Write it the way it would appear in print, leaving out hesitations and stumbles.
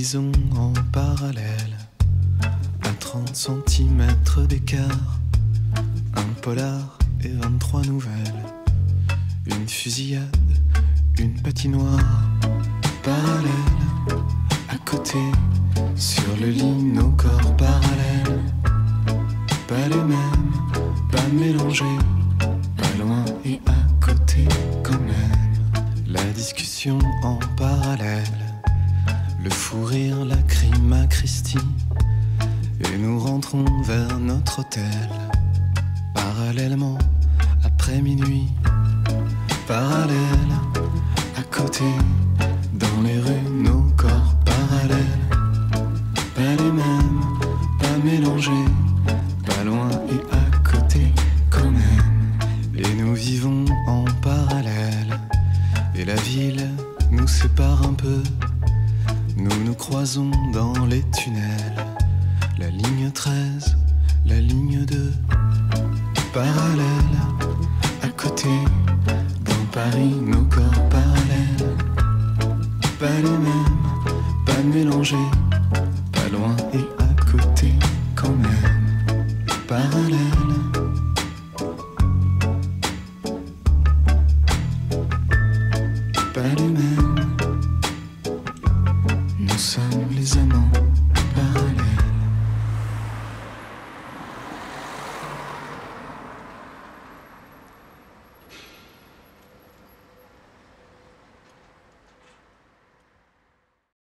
lisons en parallèle, à 30 centimètres d'écart, un polar et 23 nouvelles, une fusillade, une patinoire, parallèle, à côté, sur le lit, nos corps parallèles, pas les mêmes, pas mélangés, pas loin et à côté quand même. La discussion en parallèle, le fou rire, la crime à Christie, et nous rentrons vers notre hôtel, parallèlement, après minuit, parallèle, à côté, dans les rues, nos corps parallèles, pas les mêmes, pas mélangés, pas loin et à côté quand même. Et nous vivons en parallèle, et la ville nous sépare un peu. Nous nous croisons dans les tunnels, la ligne 13, la ligne 2, parallèle, à côté, dans Paris, nos corps parallèles, pas les mêmes, pas mélangés, pas loin et à côté quand même, parallèle. Pas les mêmes, nous sommes les amants parallèles.